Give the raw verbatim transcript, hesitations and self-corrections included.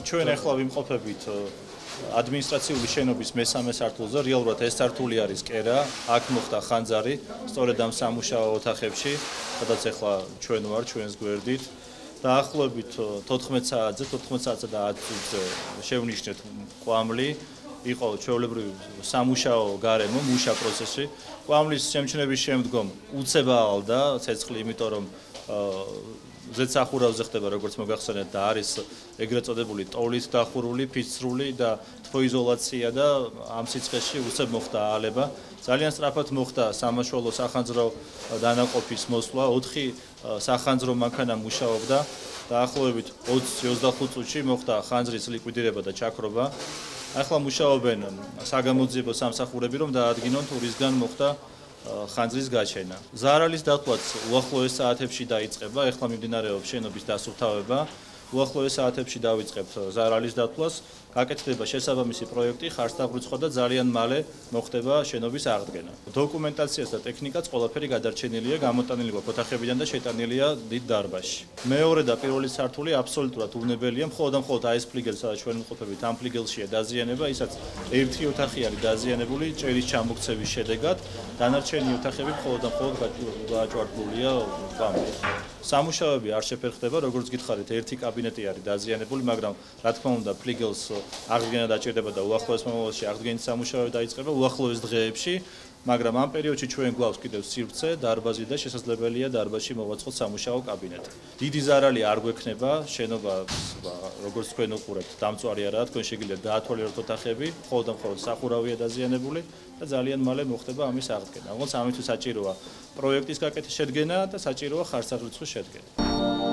ჩვენ ახლა ვიმყოფებით ადმინისტრაციული შენობის მესამე სართულზე, რეალურად ეს სართული არის კერა, აქ მოხდა ხანძარი, სწორედ ამ სამუშაო ოთახებში, სადაც ახლა ჩვენ ვარ, ჩვენს გვერდით. დაახლოებით თოთხმეტ საათზე, თოთხმეტ საათსა და ათი წუთზე შევნიშნეთ კვამლი, იყო ჩვეულებრივი სამუშაო გარემო, მუშა პროცესი. კვამლის შემჩნევის შემდგომ უცება ალდა ცეცხლი, იმიტომ რომ ზედსახურავზე ხდება, როგორც მოგახსენეთ, და არის ეგრეთ წოდებული ტოლით დახურული, ფიცრული და თბოიზოლაცია და ამ სიცხეში უცებ მოხდა აალება. ძალიან სწრაფად მოხდა სამაშველო სახანძრო დანაყოფის მოსვლა, ოთხი სახანძრო მანქანა მუშაობდა. დაახლოებით ოცი ოცდახუთ წუთში მოხდა ხანძრის ლიკვიდირება და ჩაქრობა. ახლა მუშაობენ საგამოძიებო სამსახურები, რომ დაადგინონ თუ რისგან მოხდა ხანძრის გაჩენა. ზარალის დათვლაც უახლოეს საათებში დაიწყება, ახლა მიმდინარეობს შენობის დასუფთავება. უახლოეს საათებში დავიწყებთ ზარალის დათვლას, გაკეთდება შესაბამისი პროექტი, ხარჯდავრიცხვა და ძალიან მალე მოხდება შენობის აღდგენა. დოკუმენტაციას და ტექნიკაც ყველაფერი გადარჩენილია, გამოტანილი გვაქვს ოთახებიდან და შეტანილია დიდ დარბაზში. მეორე და პირველი სართული აბსოლუტურად უნებელია, მხოლოდ და მხოლოდ აი ეს ფლიგელი, სადაც ჩვენ ვიმყოფებით, ამ ფლიგელშია დაზიანება, ისაც ერთი ოთახი არის დაზიანებული ჭერის ჩამოქცევის შედეგად, დანარჩენი ოთახები მხოლოდ და მხოლოდ გააჭვარდებულია კვამლით. სამუშაოები არ შეფერხდება, როგორც გითხარით, ერთი კაბინეტი არის დაზიანებული, მაგრამ რა თქმა უნდა, ფლიგელს აღდგენა დაჭირდება და უახლოეს მომავალში აღდგენის სამუშაოები დაიწყება უახლოეს დღეებში, მაგრამ ამ პერიოდში ჩვენ გვაქვს კიდევ სივრცე, დარბაზი და შესაძლებელია დარბაზში მოვაწყოთ სამუშაო კაბინეტი. დიდი ზარალი არ გვექნება, შენობა როგორც თქვენ უყურებთ, დამწვარი არაა, თქვენ შეგიძლიათ დაათვალიეროთ ოთახები, მხოლოდ და მხოლოდ სახურავია დაზიანებული და ძალიან მალე მოხდება ამის აღდგენა. ამიტომ ამისთვის საჭიროა პროექტის გაკეთების შედგენა და საჭიროა ხარჯსაღრიცხვის შედგენა.